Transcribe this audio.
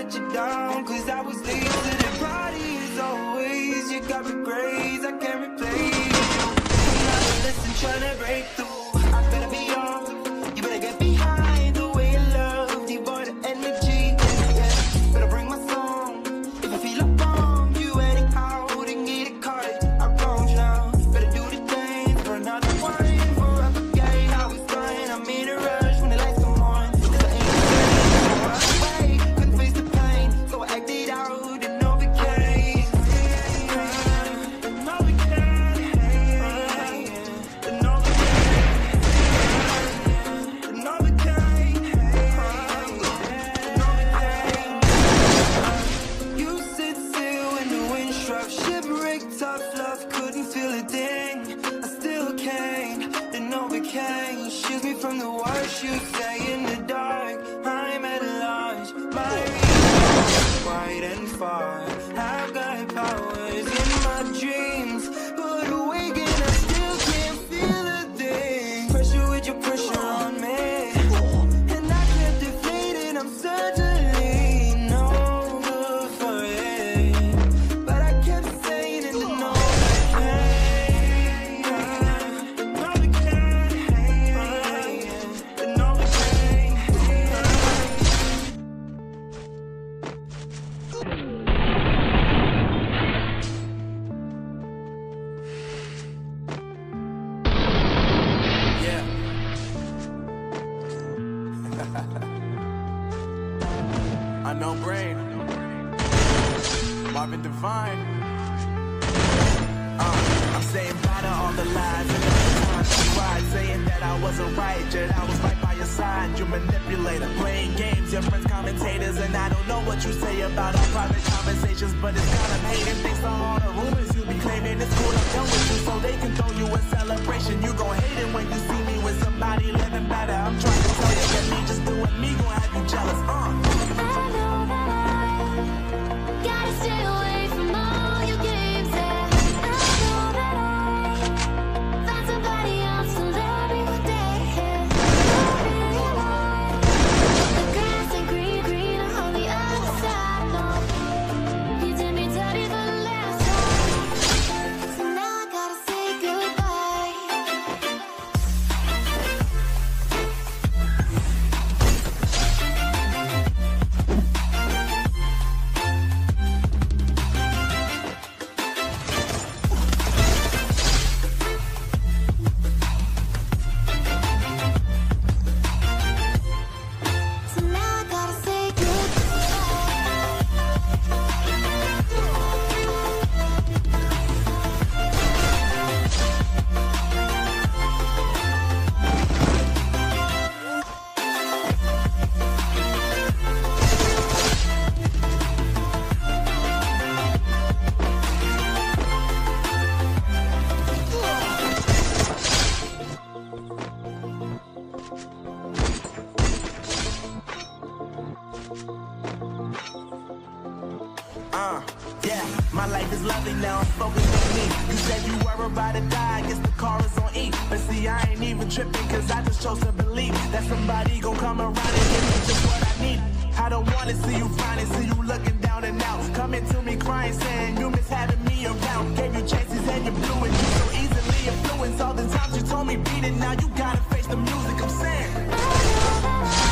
let you down, cause I was late to the party as always. You got me crazy, I can't replace you. I'm not a lesson trying to break through. I better be on, you better get behind the way you love, devoid of energy. Yeah. Better bring my song, if I feel up wrong, you anyhow, then get it caught. I wrong now, better do the thing for another one. For I forget how it's done, I'm in a rush when the lights come on. Cause I ain't afraid, couldn't face the pain, so I acted out and overcame. And overcame. And overcame. And overcame. You sit still when the wind struck, shipwrecked, tough love, couldn't feel a thing. I still came, then overcame. Shields me from the worst you say in the dark. I'm at large, my reach wide and far. I've got powers in my dreams, but awake and I still can't feel a thing. Pressure with your pressure on me, and I kept deflated. I'm certainly no good for it, but I kept saying it and no yeah. Unknown brain, Marvin Divine. I'm saying bye to all the lies and every time she cried, saying that I wasn't right, yet I was right by your side. You manipulator, playing games, your friends commentators, and I don't know what you say about our private conversations, but it's kind of hating. Thanks to all the rumors you be claiming, it's cool I'm done with you, so they can throw you a celebration. You gon' hate it when you see me with somebody living better. I'm trying to tell you that me just doing me gon' have you jealous. I know that I gotta stay away from all your games. Yeah. I know that I find somebody else to love me today. I realize the grass ain't greener on the other side. No, you did me dirty for the last time, so now I gotta say goodbye. So now I gotta say Yeah, my life is lovely now, I'm focused on me. You said you were about to die, I guess the car is on E. But see, I ain't even tripping, cause I just chose to believe that somebody gon' come around and give me just what I need. I don't wanna see you finding, see you looking down and out, coming to me crying, saying you miss having me around. Gave you chances and you blew it, you so easily influenced. All the times you told me beat it, now you gotta face the music I'm saying.